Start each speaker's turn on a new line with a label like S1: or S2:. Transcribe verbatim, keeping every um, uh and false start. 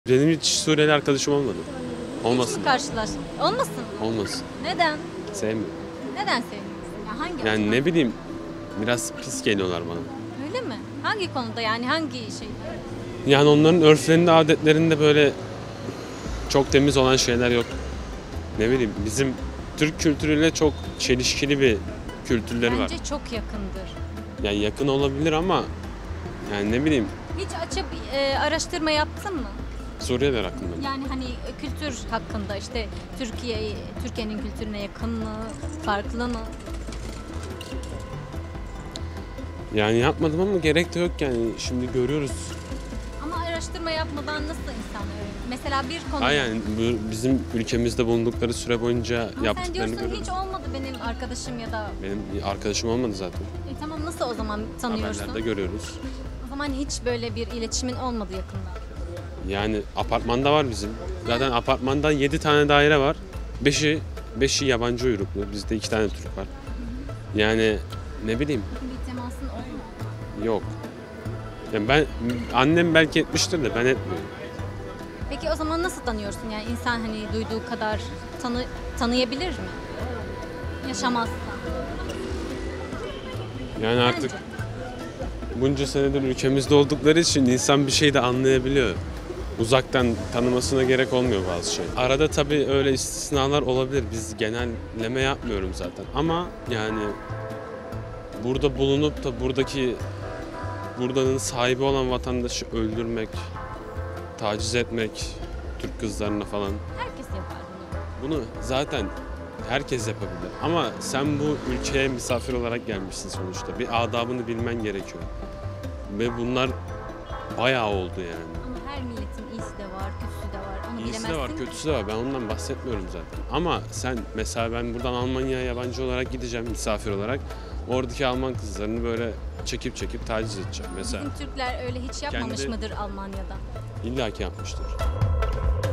S1: Benim hiç Suriyeli arkadaşım olmadı. Olmasın.
S2: Hiç mi karşılaştın? Olmasın mı?
S1: Olmasın.
S2: Neden?
S1: Sevmiyorum.
S2: Neden sevmiyorsun? Ya hangi
S1: Yani
S2: açıdan?
S1: ne bileyim, biraz pis geliyorlar bana.
S2: Öyle mi? Hangi konuda yani hangi şey?
S1: Yani onların örflerinde, adetlerinde böyle çok temiz olan şeyler yok. Ne bileyim, bizim Türk kültürüyle çok çelişkili bir kültürleri var.
S2: Bence çok yakındır.
S1: Yani yakın olabilir ama yani ne bileyim,
S2: Hiç açıp e, araştırma yaptın mı?
S1: Suriyeliler hakkında.
S2: Yani hani e, kültür hakkında işte Türkiye Türkiye'nin kültürüne yakın mı, farklı mı?
S1: Yani yapmadım ama gerek de yok yani, şimdi görüyoruz.
S2: Ama araştırma yapmadan nasıl insan öğrenir? Mesela bir konu.
S1: Ha yani bu bizim ülkemizde bulundukları süre boyunca
S2: Ama sen
S1: yaptıklarını
S2: diyorsun
S1: görüyoruz.
S2: hiç olmadı benim arkadaşım ya da.
S1: Benim arkadaşım olmadı zaten.
S2: E tamam nasıl o zaman tanıyorsun?
S1: Haberlerde görüyoruz.
S2: O zaman hiç böyle bir iletişimin olmadı yakında.
S1: Yani apartmanda var bizim. Zaten apartmanda yedi tane daire var. beşi beşi yabancı uyruklu. Bizde iki tane Türk var. Yani ne bileyim,
S2: Bir temasın olmadı.
S1: yok. Yani ben, annem belki etmiştir de ben etmiyorum.
S2: Peki o zaman nasıl tanıyorsun? Yani insan hani duyduğu kadar tanı, tanıyabilir mi? Yaşamazsa.
S1: Yani artık
S2: Bence.
S1: bunca senedir ülkemizde oldukları için insan bir şey de anlayabiliyor. Uzaktan tanımasına gerek olmuyor bazı şey. Arada tabii öyle istisnalar olabilir. Biz genelleme yapmıyorum zaten. Ama yani burada bulunup da buradaki buranın sahibi olan vatandaşı öldürmek, taciz etmek, Türk kızlarına falan.
S2: Herkes yapar bunu.
S1: Bunu zaten herkes yapabilir. Ama sen bu ülkeye misafir olarak gelmişsin sonuçta. Bir adabını bilmen gerekiyor. Ve bunlar bayağı oldu yani.
S2: Ama her milletin iyisi de var, kötüsü de var. Onu
S1: İyisi
S2: bilemezsin.
S1: de var, kötüsü de var. Ben ondan bahsetmiyorum zaten. Ama sen mesela, ben buradan Almanya'ya yabancı olarak gideceğim, misafir olarak. Oradaki Alman kızlarını böyle çekip çekip taciz edeceğim mesela.
S2: Bizim Türkler öyle hiç yapmamış
S1: Kendi-
S2: mıdır Almanya'da?
S1: İlla ki yapmıştır.